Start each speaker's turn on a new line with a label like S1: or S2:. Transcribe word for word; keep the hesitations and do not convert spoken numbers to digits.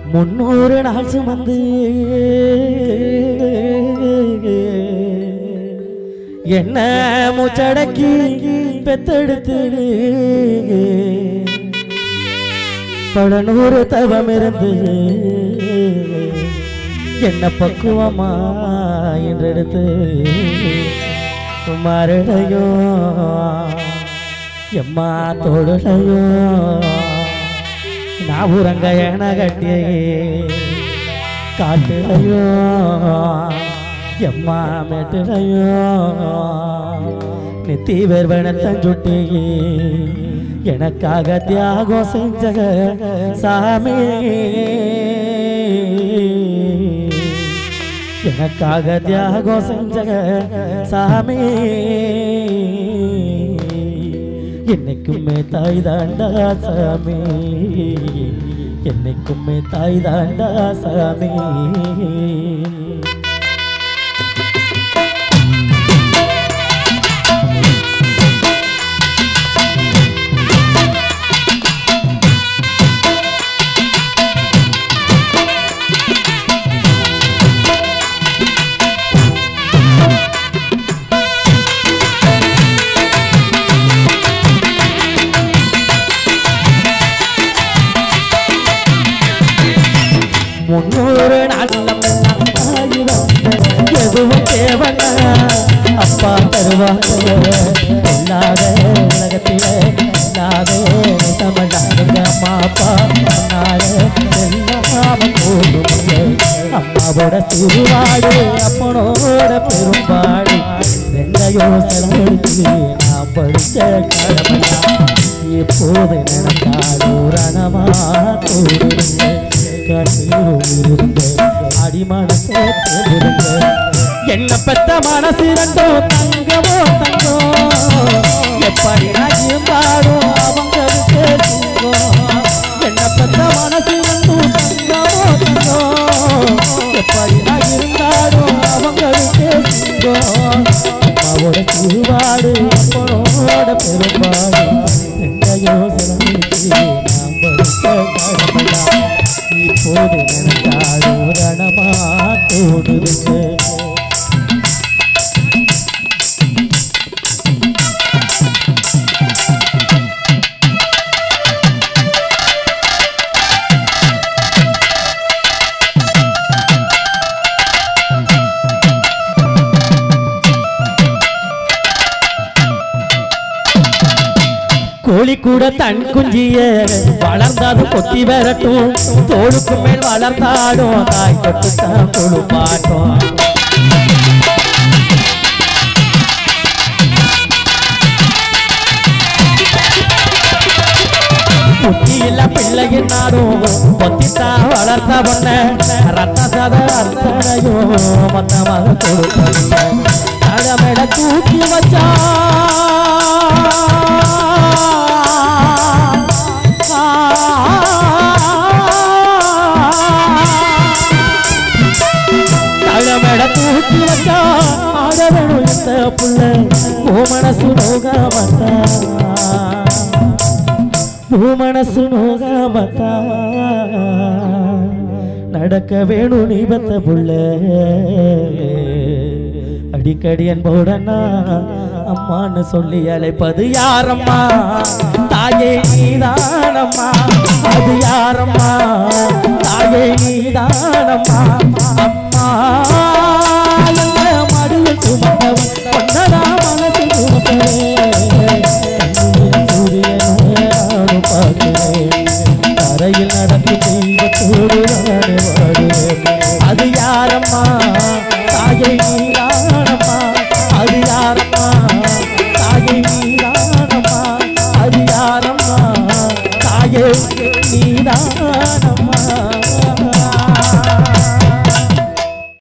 S1: முன்னூறு நாள் சுமந்து என்ன மூச்சடக்கி பெத்தெடுத்து பல நூறு தவம் இருந்து என்ன பக்குவமா என்றெடுத்து மருளையோ எம்மா தோடுலையோ நாவுரங்க என கட்டியே காட்டுலையோ எம்மா மேட்டுலையோ நெத்தி வேர்வனத்தஞ்சுட்டி எனக்காக தியாகம் செஞ்ச சாமி எனக்காக தியாகம் செஞ்ச சாமி என்னைக்குமே தாய் தாண்டா சாமி என்னைக்குமே தாய் தாண்டா சாமி முன்னூறு நாட்டம் எதுவும் தேவன அப்பா தருவாங்க இல்லாத உலகத்தில இல்லாத தமிழ்நாடுங்க அம்மா அப்பா எல்லாம போடும் அம்மாவோட திருவாடு அப்பனோட பெரும்பாடு ரெண்டையும் செலவழிச்சு நான் படிச்ச கடமையா எப்போது நினைத்தாலும் ரணமா தோடுங்க அடிமனசே என்ன பெத்த மனசு ரெண்டோ தங்கமோ தங்கோ எப்படி இருந்தாலும் அவங்களுக்கு என்ன பெத்த மனசு ரெண்டோ தங்கமோ தங்கோ எப்படி இருந்தாலும் அவங்களுக்கு அம்மாவோட திருவாடு அப்பனோட பெரும்பாடு எங்கயோ செலவிச்சு நாம் படித்த கடமையா இப்போது நினைத்தாலும் ரணமா தோடுது கோழி கூட தன் குஞ்சிய வளர்ந்தாலும் கொத்தி வரட்டும் தோளுக்கு மேல் வளர்ந்தாடும் தாய் தொட்டுத்தான் கொழுப்பாட்டும் குட்டியில்ல பிள்ளையினாலும் கொத்தித்தான் வளர்த்த பொண்ண ரத்த சத அர்த்தனையும் மொத்தமாக கொடுத்த கடமைட தூக்கி வச்சா கடமைட தூக்கி வச்சா ஆடவனும் இந்த புள்ள பூமனசு நோகாமத்தா பூமனசு நோகாமத்தா நடக்க வேணும் நீ பத்த புள்ள அடிக்கடி என்போடனா அம்மான்னு சொல்லி அழைப்பது யாரம்மா தாயே நீதானம்மா அது யாரம்மா